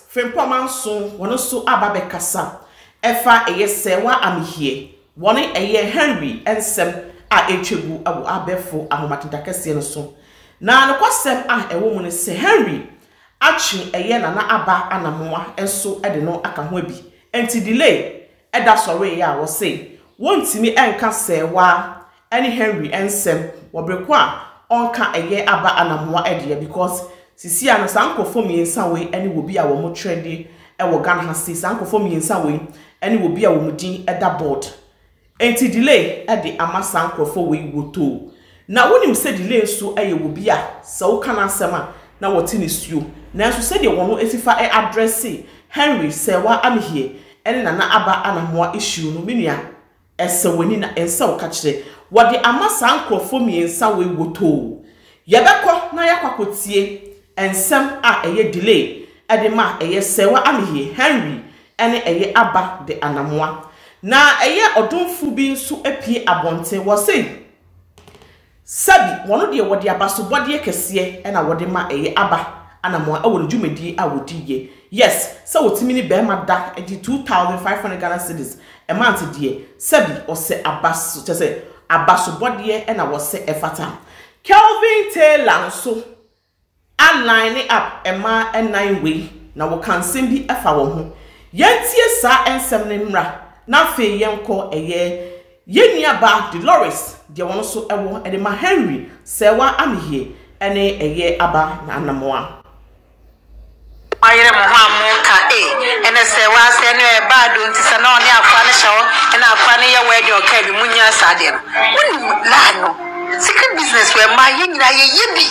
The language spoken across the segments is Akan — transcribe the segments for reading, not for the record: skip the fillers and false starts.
Frimpoma so one so ababe kasa efa eye Serwaa Amihere one eye Henry ensem a etwebu abu abefo ahomatida kese no so na no kwasem a ewo mu ne se Henry achi eye na aba Anamoah enso ede no aka ho abi enti delay eda sore ya wo say wontimi enka Serwaa ene Henry ensem wo breko a onka eye aba Anamoah ede because sisi ano sankofo miensa we ene wo bi a wo mo trade e wo Ghana ha si sankofo miensa we ene wo bi a wo mo din eda board enti delay e de ama sankofo we woto na wonim se delay so eye wo bi a se wo kana asema na wo tini stuo na so se de wono esifa e address Henry Serwaa Amihere ene na aba Anamoah issue no menua ese woni na ensa wo ka kire wo de ama sankofo miensa we woto yebekọ na yakwakotie ensem a eye delay edema eye Serwaa Amihere Henry ene eye aba de Anamoah na eye odonfu bi nso apie abonte wo sei sabi wono de wo de abaso bode kese ena wo de ma eye aba Anamoah awo djumedi a wo diye yes so wotimi ni be ma da edi 2500 Ghana cedis a month die sabi o se abaso tese abaso bode ena wo se efata Kelvin Taylor nso align up ema nine way na wo kan sembi efa wo ho yentie sa ensem ne mra na fe yenko eye yenia ba Dolores de wono so ewo ede ma Henry Serwaa Amihere ene eye aba na Anamoah ayere mo ha mo ka ene Serwaa se ne e ba do nti se na oni akwa ne hyewo ene akwa ne ye we de o ka bi munya sade no woni la no secret business we ma yenyina ye yebi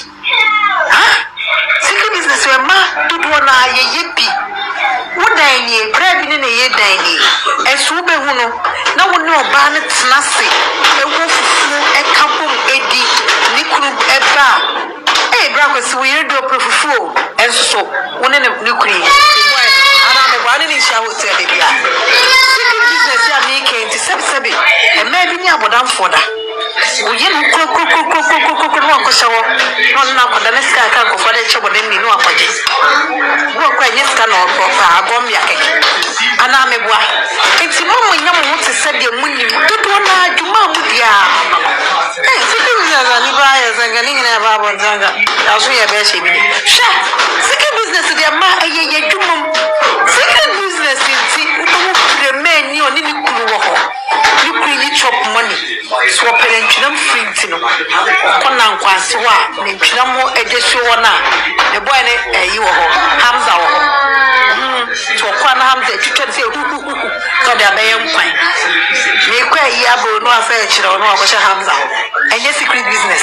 secret business we ma dudu na ye yebi wodan ni bra bi ne ye dan ni esu be hu no na woni oba ne tenase ewo fufu e kabom edi ni kuru eba bra ko so we do profufu enso so woni ne kuru ana me bwa ni sha hotel bia secret business ya me kenti sebi e ma bi ni abodan foda oye no ko no shawo no na ko da ne ska ka ko foda chebo de ni no akoje wo ko enye ska no ko pa agom ya keke ana me bua enti mo nya mo te se de munim dodo na adwuma mu dia secret business ni ba ya zanga ni na ba bo zanga ya so ya be she bi sha secret business de ma ayeye adwuma secret business ti utomo premier ni oni ni kuru wo ho ni kuru ni chop money so parentwinam free no kona nkwanse wa ne ntwinam ho edeso wona ne boy ne yi wo ho Hamza wo ho so kwana Hamza twitwa se ko da be yankwan me kwa yi abo no afa kire no akosha Hamza enye secret business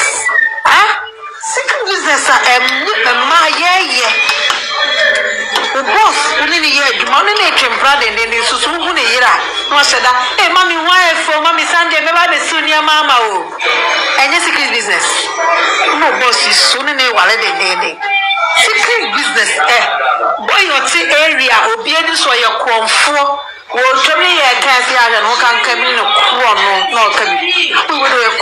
secret business ma ye o boss uni ni ye djuma uni ni twempra de susu hu ne yira no seda mami wife mami Sunday me ba be sunia mama o enye secret business no boss is uni ne wale de secret business boy your ti area obi eni so ye kromfo wo twemi ye kan si aga no kan kan mi no kro no kan we wo ye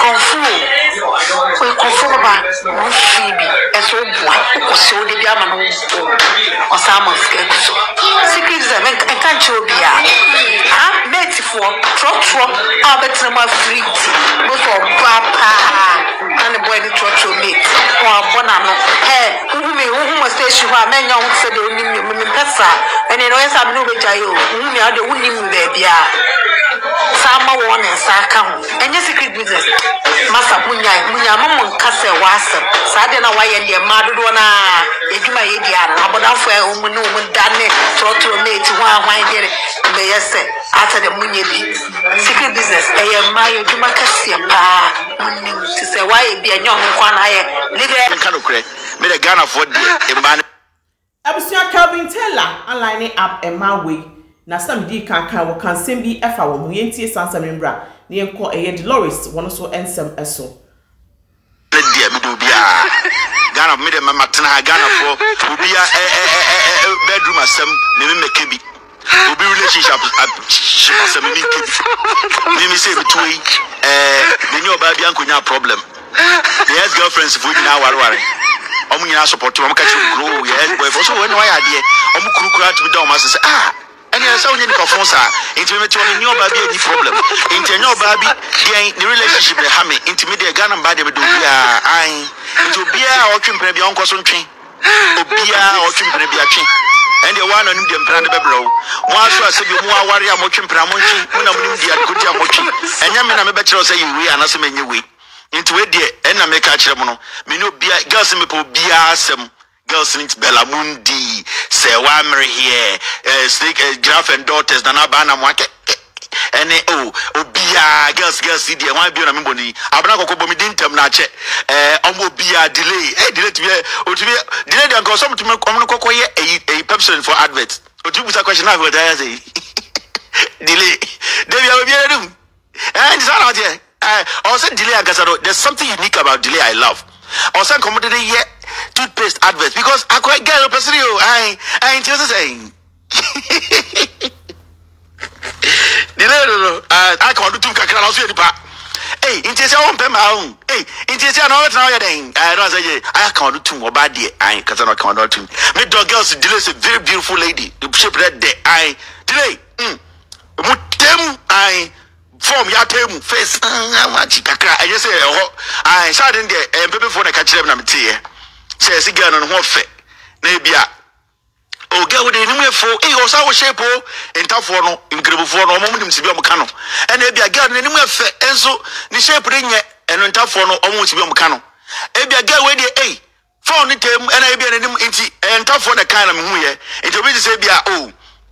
kromfo baba no fibi eso bua ko se o de bia ma no o sama so secret is men kan chobia mate for tro abetra ma free go for papa and boy the tro mate o abona no who must station wa menya wo se de onim pesa ene no yesa me no be jayo mi ade unim baby a sama won nsa ka ho enye secret business masa munya mamon kase wasa sade na waye de ma dodo na edwuma ye dia na abodafo omu ne omu dane trotro mate ho ahwan dire be yese ata de munye bi secret business eye ma ye edwuma kase pa munim ti se waye bi enyo ho kwa na ye leader kan okre me de Ghana for de man abusia Kelvin Taylor aligning up my way na some di kan wo kan sembi efa wo mu yentie sansam mbra ne enko eye Dolores wono so ensem eso dia me do bia Ghana me de mama tena Ghana for obia bedroom asem me make bi obi relationship asem me kebi me say me toy me nyo ba bia nkonya problem the ex girlfriends for na warware omu nyina support omu ka chi grow yes boy for so when why ade omu kurukura to be down mass say and you say you phone sir intimate on new baby any problem into no baby the relationship the hame intimate Ghana bad be do bia ai into bia o twempere bia onko so ntwe obia o twempere bia twe and the one on them plan the bebro one so say bi mu aware a mo twempere mo ntwe mo na mo nim dia ko dia mo twe enya me na me be kire say you we anase menye we into we de and na me ka kire mo no me no bia girls me po bia asem girls in Bella Mundi, Serwaa Amihere, snake giraffe and daughters, Nana Mwake, and Obia, girls, see the one be on a miboni. Abnako Bomidintam Nache, Omobia delay, delay to be delay and go some to make a person for adverts. But you put a question over there, say delay. There will be a room. And it's not out here. Also, delay, there's something unique about delay I love. Also, commodity yet. Toothpaste adverts because I quite get a person. I ain't just saying. I can't do two kakra also the part. Hey, in case I won't pay my own. Hey, in case I know it's now your thing. I don't say I can't do two more bad day. I ain't because I can't do two. My dog girls delay is a very beautiful lady. The shape that day. I delay. Mutem I form ya temu face. I just say I started there and people for the catch them na me says again on what fit. Nebia. Oh, girl with the name for a sour shape in Tafono, in Gribofono, moment in Sibio and Nebia girl in the name of fit, and so the shape ring and on Tafono almost Sibio Mcano. Ebia girl with the A. Found it and I be an empty and tough for the kind of muye. It will be say, oh,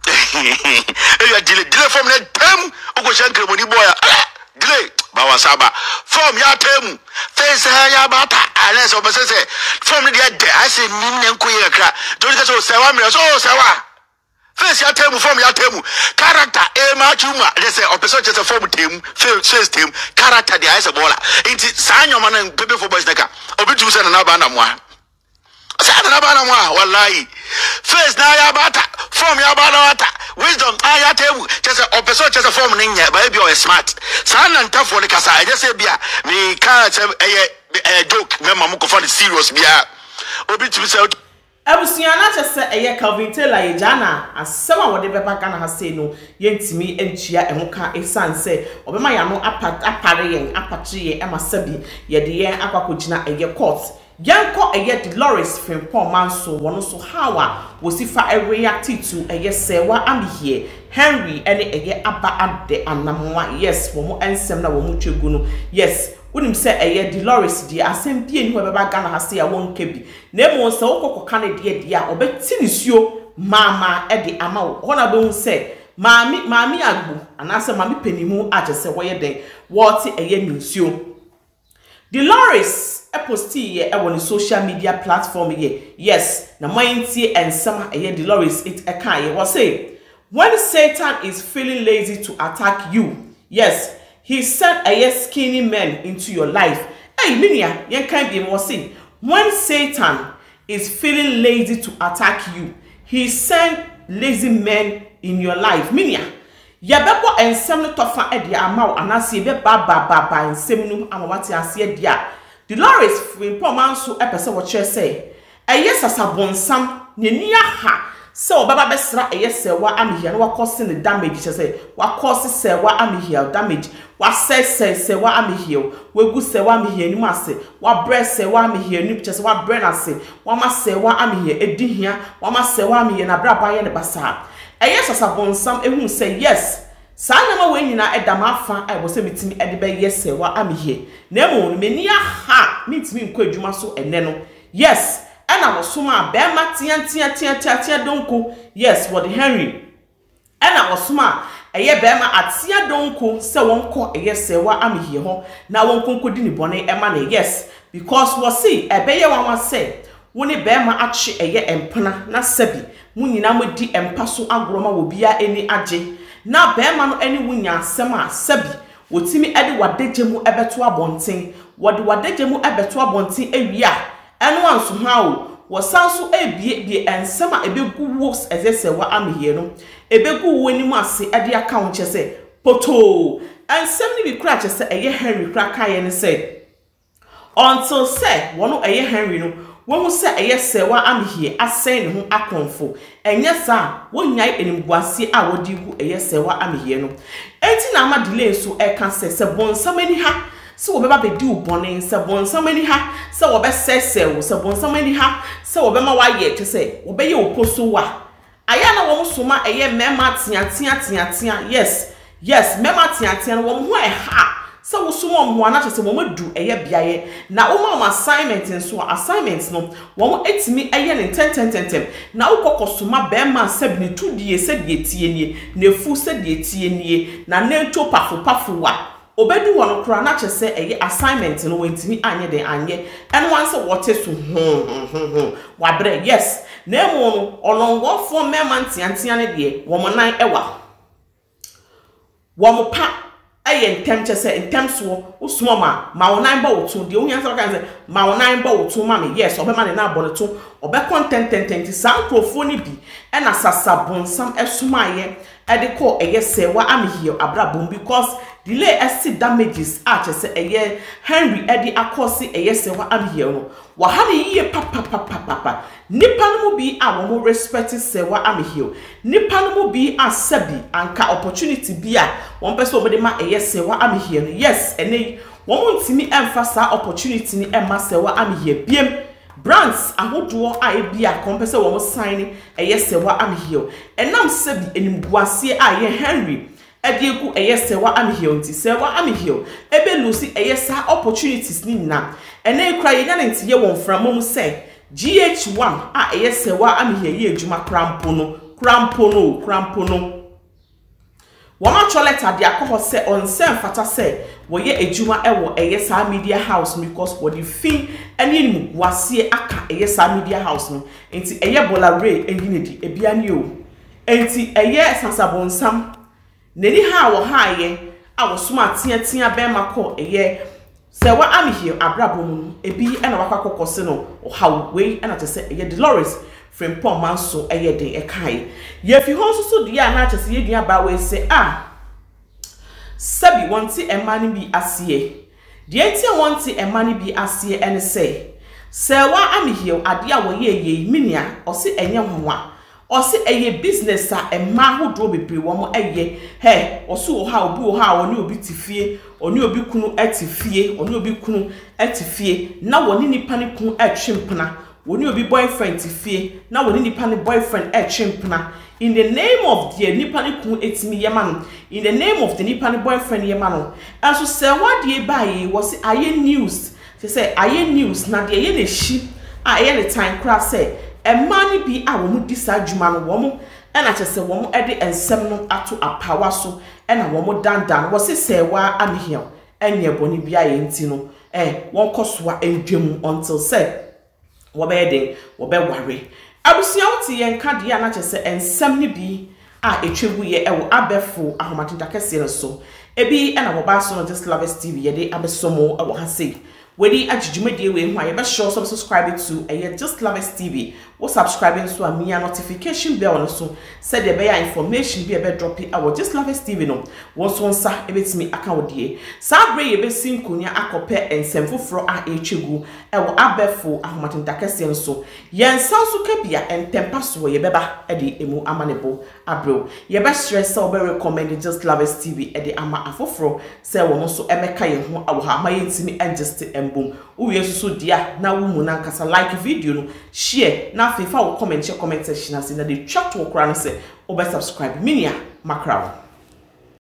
delay from that term, Okoshanka when you boy. Delay, Bawasaba. From your term, face ya bata, unless of say, from the day I say, Nim Queer, don't get so Serwaa Amihere, so Serwaa. Face your term from your term, character, Chuma, they say, opposite just a form team, first team, character, the ice of Bola. It's sign your man and people for boys, Naka, or be to send an Anamoah. Anamoah, wallahi. First now ya bata, from your bata, wisdom, I tell you, just a opposite just a form in here, baby, you're smart. Son and tough for the casa, I just say, Bia, me can't have a joke, Mamma for the serious Bia. Obi to be out. Ebusiana just say Calvin Taylor Jana as someone whatever Bacana has said no yentimi enchia emuka esan say obema ya no apare apatrie emasabi ye de yen akwakodina eye court yanko eye Dolores Frimpong manso wono so hawa wosifa react to eye Serwaa Amihere Henry ene eye aba ade Anamoah yes wo mo ensem na wo mo twegu no yes unim se eye Dolores di asem bie ni ho beba Ghana ha se ya won kebi na emo se okokka na de a obeti nisuo mama e de ama wo hona be hu se mami agbo anase mami penimu agese wo ye den wo ti eye nisuo Dolores posti ye e won social media platform ye yes na mointie ensama eye Dolores it e kan ye wo say when Satan is feeling lazy to attack you yes he sent a skinny men into your life. Hey, Minia, you can't be more saying. When Satan is feeling lazy to attack you, he sent lazy men in your life. Minia, Yabebo and Semno Tofa Edia Amau, and I see Baba and Semnum Amawati Asia Dia. Dolores Frimpong manso episode what you say. A yes as a bon sam, Ninia ha. So Baba Besra a yes Serwaa Amihere what causing the damage say what causes Serwaa Amihere damage what says Serwaa Amihere we go Serwaa Amihere ni mase what breast Serwaa Amihere ni just what brain ase what ma Serwaa Amihere edi hia what ma Serwaa Amihere na bra ba ye ne basa a yes as a bon sam ehun say yes Sanyama we nyina edamafa I was say mitimi ede be yes Serwaa Amihere na emo meni ha mitimi nkọ adwuma so ene no yes and I was suma bema tia donko yes what the Henry and I was suma eye bema atia donko se wonko eye Serwaa Amihere ho na wonko nkodi ni bone ema na yes because we see ebeye wan say woni bema achi eye empana na sabi munyina modi empa so agroma wo bia eni age na bema no eni wunya asem a sabi wotimi ede wadegemu ebeto abonten wode wadegemu ebeto abonten ewia eno anso ha o wosanso ebie ensema ebegu wos eze Serwaa Amihere no ebegu wonimu ase ade aka wo chese poto ensem ni bi kura chese eye Henry kura kan ye ne say until say wono eye Henry no When we say Serwaa Amihere asɛn ne ho akonfo enye sa wonyai enimguase a wodi gu Serwaa Amihere no enti na ama delay so e kan se bonsam ani ha se wo beba bedi ubone se bonsam ani ha se wo be sese wo se bonsam ani ha se wo be ma wa ye te se wo be ye oposo wa aya na wo soma mema tia yes mema tia no wo ho ha se wo soma mo na che se wo madu biaye na wo ma assignment nso assignment no wo etimi ne tentem na wo kokosoma be ma sabni tudie se die tie nie na fu se die tie nie na nento pafo wa obedu wono kra na che se assignment no wentimi anye de anye eno wan se wote so wabre yes na emo no olongofo mema ntiantia ne de wo mo nan ewa wo mo pa ntem che se ntem so usmo ma wonan ba wotu de ohia se kan se ma wonan ba wotu ma me yes obema ne na aboneto obe content sankrofo ni bi e na sasabonsam esumaye e de ko Serwaa Amihere abrabom because delay esi damages a che se Henry e de akosi Serwaa Amihere no wa ha ne yiye papa nipa no mu bi a wo respect Serwaa Amihere nipa no mu bi asabi anka opportunity bi a won pese obede ma Serwaa Amihere yes ene won ntimi emphasize opportunity ni emma Serwaa Amihere biem brands ahodo a ebia kompese wo sign Serwaa Amihere enam sabi enimguase a Henry edieku Serwaa Amihere nti Serwaa Amihere ebe lusi sa opportunities ni na ene kra ye na nti ye won framom say GH1 a Serwaa Amihere ye adwuma krampo no wama choleta de akoho se onsen fata se wo ye adwuma ewo sa media house because wo the fin ene nimguase aka sa media house no enti bola ray enginedi ebia ni o enti sasabonsam neni ha wo ha ye a wo soma tia be mako Serwaa Amihere abrabom ebi ena wakakokose no how we ena te se Dolores frimpom manso de kai ye fi ho so dia na che se ye dua ba we se sabi wanti emani bi asiye die ti wanti emani bi asiye ene se Serwaa Amihere ade a wo ye minia o se enye hoa o se business a emma hodo bebre wo mo o so ha obi wo ha oni obi tifie oni obi kunu atifie oni obi kunu atifie na woni nipa ne kunu atwempena woni obi boyfriend tifie na woni nipa ne boyfriend atwempena in the name of the nipa ne kunu etimi yema no in the name of the nipa ne boyfriend yema no aso Serwaa de baye wo se news se news na de ye ne shi a ye ne time kra se emani bi a wo mu disa adwuma no wo mu ena che se wo mu de ensem no ato apawa so ena wo mu dandan wo se Serwaa Amihere enye boni bia ye nti no won kosoa endwem until say wo be den wo be ware abusia wuti ye nka de na che se ensem ni bi a etwebu ye wo abefo ahomatinta kese so ebi ena wo ba so no Just Lovers TV ye de abesomo wo ha sei wedi ajijumede we ho be sure subscribe to Just Lovers TV wo subscribing so a mia notification bell no so said the bear information be drop it our Just Lovers TV no wo so nsa ebetimi aka wodie sa bre ye be sinkonia akope ensemfoforo a etwegu wo abefo ahomatinta kese so yen sanso kabia entempa so ye beba de emu amanebo abro ye be stress so be recommend Just Lovers TV de ama afoforo say wo no so emeka ye ho awo ha ma yentimi just boom uye so dia na wo mu na nkasa like video no share na afifa wo comment section na se na de chat wo kra no se obe subscribe minia Mcbrown.